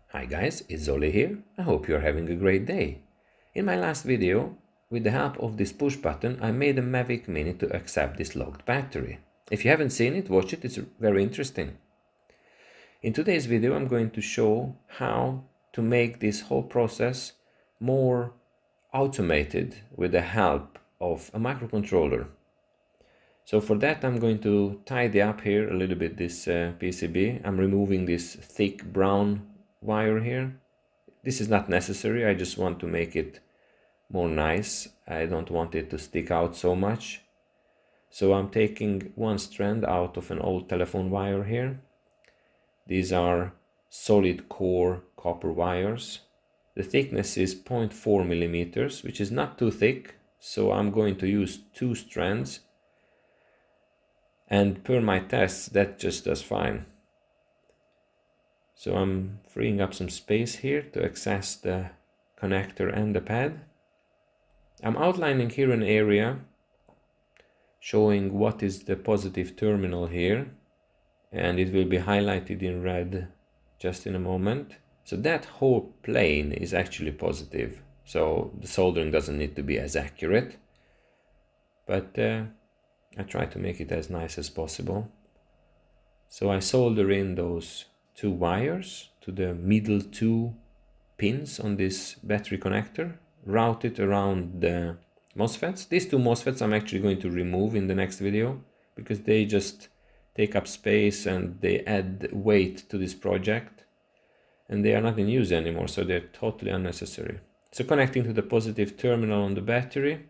Hi guys, it's Zoli here. I hope you're having a great day. In my last video, with the help of this push button, I made a Mavic Mini to accept this locked battery. If you haven't seen it, watch it, it's very interesting. In today's video, I'm going to show how to make this whole process more automated with the help of a microcontroller. So for that, I'm going to tidy up here a little bit this PCB. I'm removing this thick brown wire here. This is not necessary, I just want to make it more nice. I don't want it to stick out so much. So I'm taking one strand out of an old telephone wire here. These are solid core copper wires. The thickness is 0.4 millimeters, which is not too thick, so I'm going to use two strands. And per my tests, that just does fine. So I'm freeing up some space here to access the connector and the pad. I'm outlining here an area showing what is the positive terminal here, and it will be highlighted in red just in a moment. So that whole plane is actually positive, so the soldering doesn't need to be as accurate, but I try to make it as nice as possible. So I solder in those two wires to the middle two pins on this battery connector, route it around the MOSFETs. These two MOSFETs I'm actually going to remove in the next video because they just take up space and they add weight to this project and they are not in use anymore, so they're totally unnecessary. So connecting to the positive terminal on the battery,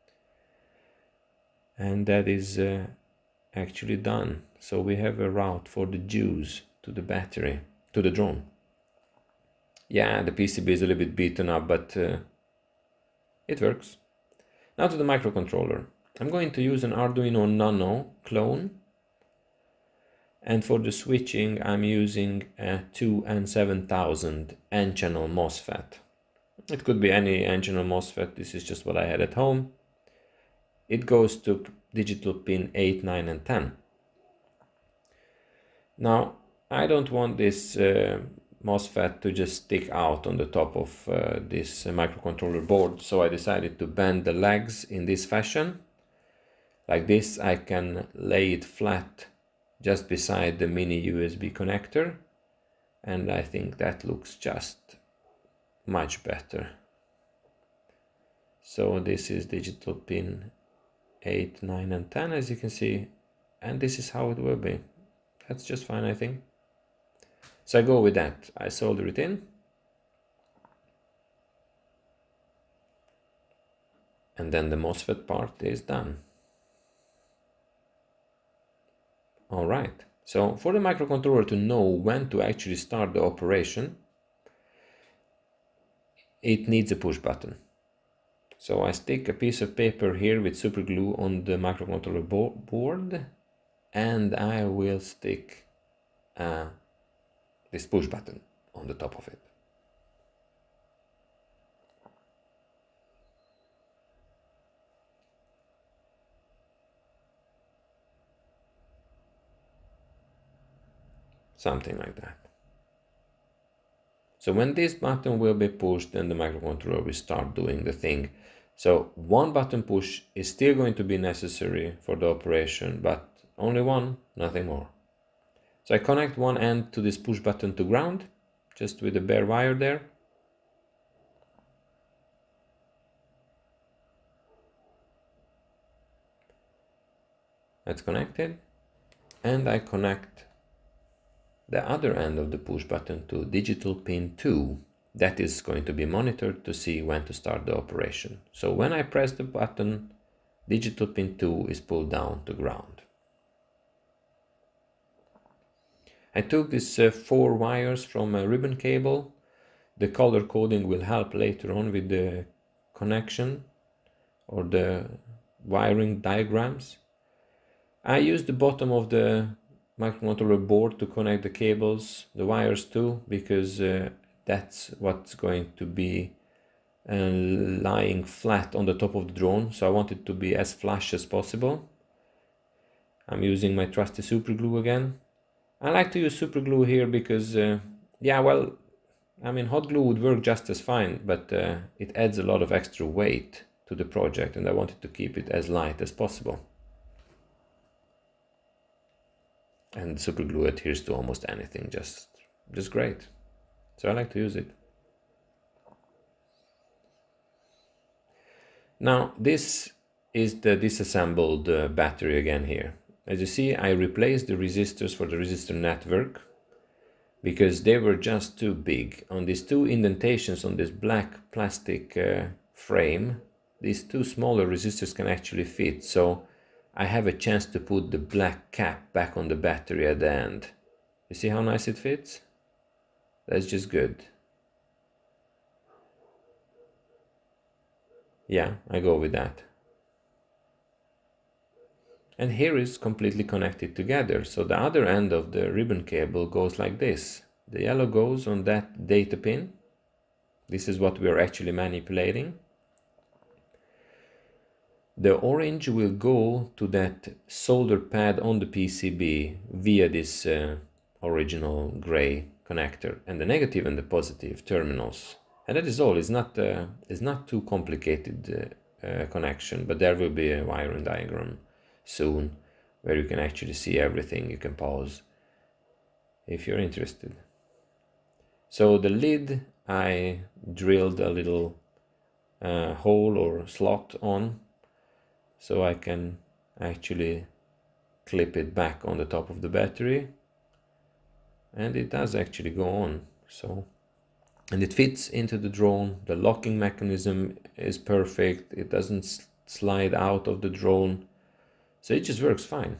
and that is actually done. So we have a route for the juice to the battery, to the drone. Yeah, the PCB is a little bit beaten up, but it works. Now to the microcontroller. I'm going to use an Arduino Nano clone, and for the switching I'm using a 2N7000 N-channel MOSFET. It could be any N-channel MOSFET, this is just what I had at home. It goes to digital pin 8, 9 and 10. Now I don't want this MOSFET to just stick out on the top of this microcontroller board, so I decided to bend the legs in this fashion. Like this, I can lay it flat just beside the mini USB connector, and I think that looks just much better. So this is digital pin 8, 9 and 10, as you can see, and this is how it will be. That's just fine, I think. So I go with that. I solder it in. And then the MOSFET part is done. Alright, so for the microcontroller to know when to actually start the operation, it needs a push button. So I stick a piece of paper here with super glue on the microcontroller board, and I will stick this push button on the top of it. Something like that. So when this button will be pushed, then the microcontroller will start doing the thing. So one button push is still going to be necessary for the operation, but only one, nothing more. So I connect one end to this push button to ground, just with a bare wire there. That's connected. And I connect the other end of the push button to digital pin 2. That is going to be monitored to see when to start the operation. So when I press the button, digital pin 2 is pulled down to ground. I took these 4 wires from a ribbon cable. The color coding will help later on with the connection or the wiring diagrams. I used the bottom of the microcontroller board to connect the cables, the wires too, because that's what's going to be lying flat on the top of the drone, so I want it to be as flush as possible. I'm using my trusty super glue again. I like to use super glue here because, yeah, well, I mean, hot glue would work just as fine, but it adds a lot of extra weight to the project, and I wanted to keep it as light as possible. And super glue adheres to almost anything, just great. So I like to use it. Now this is the disassembled battery again here. As you see, I replaced the resistors for the resistor network because they were just too big. On these two indentations on this black plastic frame, these two smaller resistors can actually fit, so I have a chance to put the black cap back on the battery at the end. You see how nice it fits? That's just good. Yeah, I go with that. And here is completely connected together, so the other end of the ribbon cable goes like this. The yellow goes on that data pin. This is what we are actually manipulating. The orange will go to that solder pad on the PCB via this original gray connector, and the negative and the positive terminals. And that is all. It's not too complicated connection, but there will be a wiring diagram soon where you can actually see everything. You can pause if you're interested. So the lid I drilled a little hole or slot on, so I can actually clip it back on the top of the battery, and it does actually go on. So, and it fits into the drone. The locking mechanism is perfect. It doesn't slide out of the drone, so it just works fine.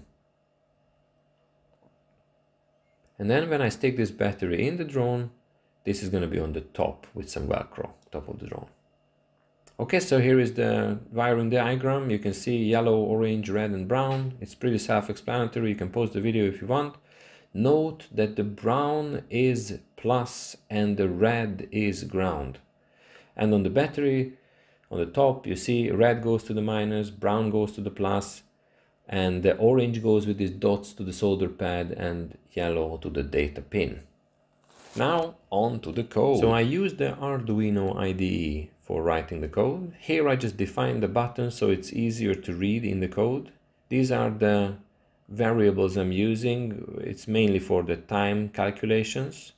And then when I stick this battery in the drone, this is going to be on the top with some Velcro, top of the drone. Okay, so here is the wiring diagram. You can see yellow, orange, red and brown. It's pretty self-explanatory. You can pause the video if you want. Note that the brown is plus and the red is ground. And on the battery, on the top, you see red goes to the minus, brown goes to the plus, and the orange goes with these dots to the solder pad and yellow to the data pin. Now on to the code. So I use the Arduino IDE for writing the code. Here I just define the buttons so it's easier to read in the code. These are the variables I'm using. It's mainly for the time calculations.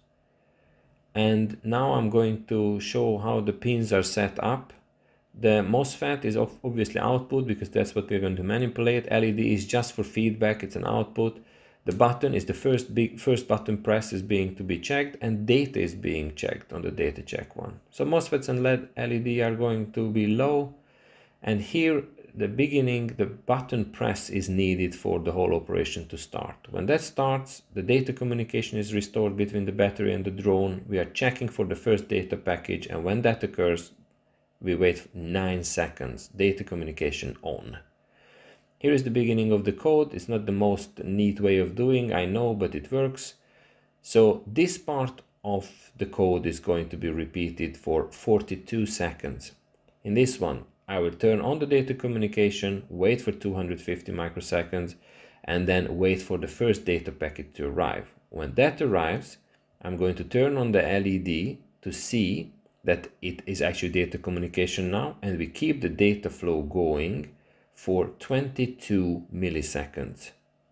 And now I'm going to show how the pins are set up. The MOSFET is obviously output because that's what we're going to manipulate. LED is just for feedback, it's an output. The button is the first button press is being to be checked, and data is being checked on the data check one. So MOSFETs and LED are going to be low, and here the beginning, the button press is needed for the whole operation to start. When that starts, the data communication is restored between the battery and the drone. We are checking for the first data package, and when that occurs, we wait 9 seconds, data communication on. Here is the beginning of the code. It's not the most neat way of doing, I know, but it works. So this part of the code is going to be repeated for 42 seconds. In this one, I will turn on the data communication, wait for 250 microseconds, and then wait for the first data packet to arrive. When that arrives, I'm going to turn on the LED to see that it is actually data communication now, and we keep the data flow going for 22 milliseconds.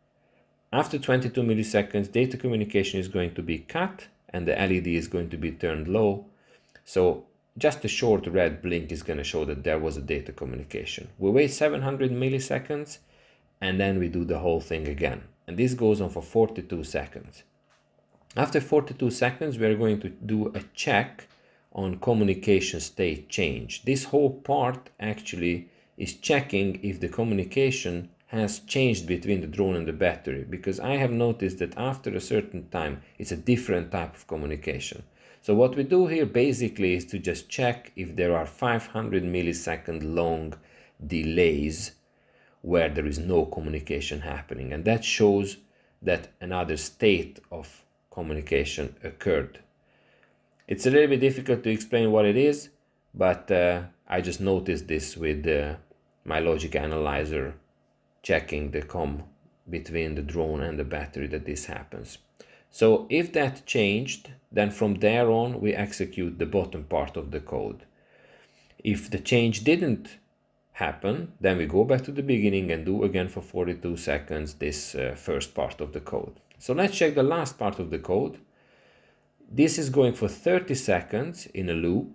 After 22 milliseconds, data communication is going to be cut and the LED is going to be turned low. So just a short red blink is going to show that there was a data communication. We wait 700 milliseconds and then we do the whole thing again. And this goes on for 42 seconds. After 42 seconds, we are going to do a check on communication state change. This whole part actually is checking if the communication has changed between the drone and the battery, because I have noticed that after a certain time it's a different type of communication. So what we do here basically is to just check if there are 500 millisecond long delays where there is no communication happening, and that shows that another state of communication occurred. It's a little bit difficult to explain what it is, but I just noticed this with my logic analyzer checking the comm between the drone and the battery, that this happens. So if that changed, then from there on we execute the bottom part of the code. If the change didn't happen, then we go back to the beginning and do again for 42 seconds this first part of the code. So let's check the last part of the code. This is going for 30 seconds in a loop.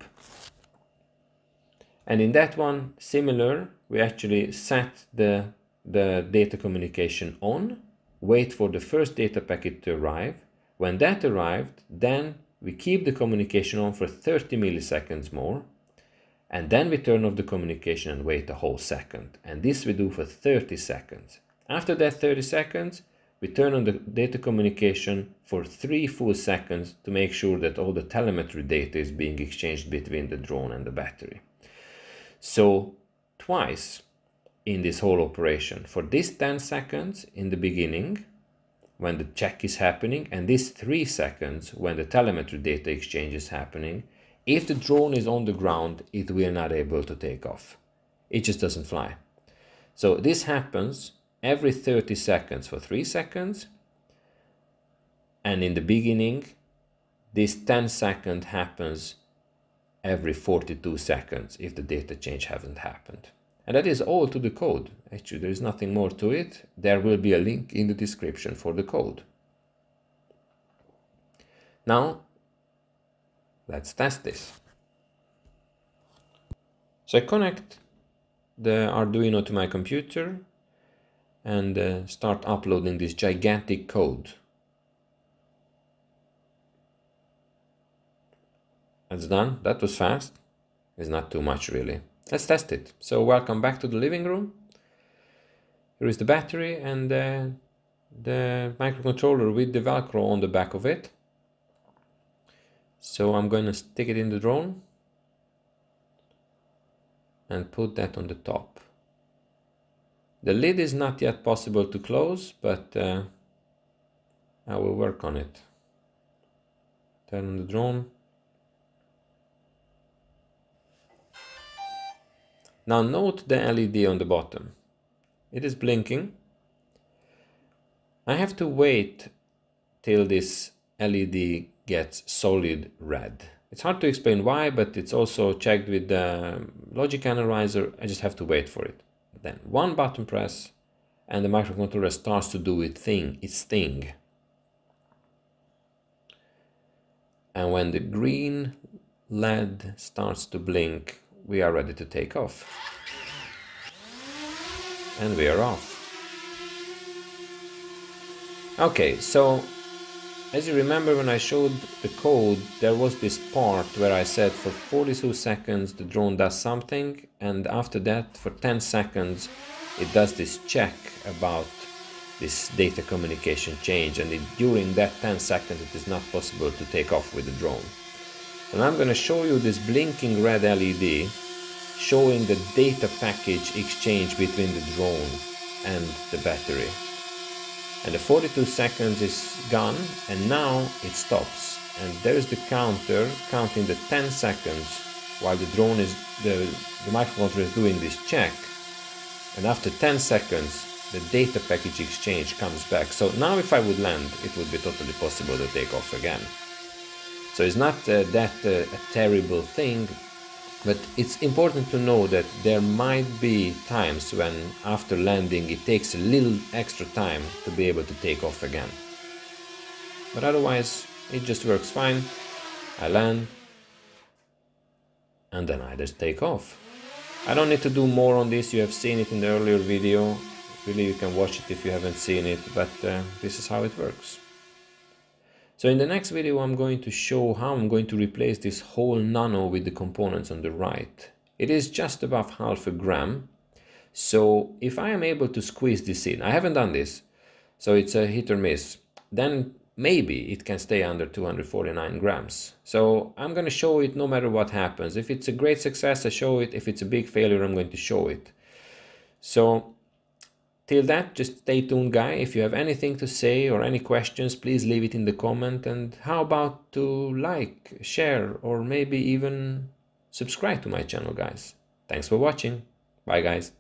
And in that one, similar, we actually set the data communication on, wait for the first data packet to arrive. When that arrived, then we keep the communication on for 30 milliseconds more, and then we turn off the communication and wait a whole second. And this we do for 30 seconds. After that 30 seconds, we turn on the data communication for 3 full seconds to make sure that all the telemetry data is being exchanged between the drone and the battery. So twice in this whole operation, for this 10 seconds in the beginning when the check is happening, and this 3 seconds when the telemetry data exchange is happening, if the drone is on the ground, it will not be able to take off. It just doesn't fly. So this happens every 30 seconds for 3 seconds, and in the beginning this 10 seconds happens every 42 seconds if the data change hasn't happened. And that is all to the code. Actually, there is nothing more to it. There will be a link in the description for the code. Now, let's test this. So I connect the Arduino to my computer and start uploading this gigantic code. That's done. That was fast. It's not too much really. Let's test it. So welcome back to the living room. Here is the battery and the microcontroller with the Velcro on the back of it. So I'm going to stick it in the drone and put that on the top. The lid is not yet possible to close, but I will work on it. Turn on the drone. Now note the LED on the bottom. It is blinking. I have to wait till this LED gets solid red. It's hard to explain why, but it's also checked with the logic analyzer. I just have to wait for it. Then one button press and the microcontroller starts to do its thing. And when the green LED starts to blink, we are ready to take off. And we are off. Okay, so as you remember when I showed the code, there was this part where I said for 42 seconds the drone does something, and after that for 10 seconds it does this check about this data communication change, and during that 10 seconds it is not possible to take off with the drone. And I'm going to show you this blinking red LED showing the data package exchange between the drone and the battery. And the 42 seconds is gone, and now it stops. And there's the counter counting the 10 seconds while the drone is, the microcontroller is doing this check. And after 10 seconds, the data package exchange comes back. So now if I would land, it would be totally possible to take off again. So it's not that a terrible thing, but it's important to know that there might be times when after landing it takes a little extra time to be able to take off again. But otherwise it just works fine. I land and then I just take off. I don't need to do more on this, you have seen it in the earlier video. Really, you can watch it if you haven't seen it, but this is how it works. So in the next video I'm going to show how I'm going to replace this whole Nano with the components on the right. It is just above half a gram. So if I am able to squeeze this in, I haven't done this, so it's a hit or miss, then maybe it can stay under 249 grams. So I'm going to show it no matter what happens. If it's a great success, I show it. If it's a big failure, I'm going to show it. So till that, just stay tuned, guys. If you have anything to say or any questions, please leave it in the comment. And how about to like, share, or maybe even subscribe to my channel, guys. Thanks for watching. Bye, guys.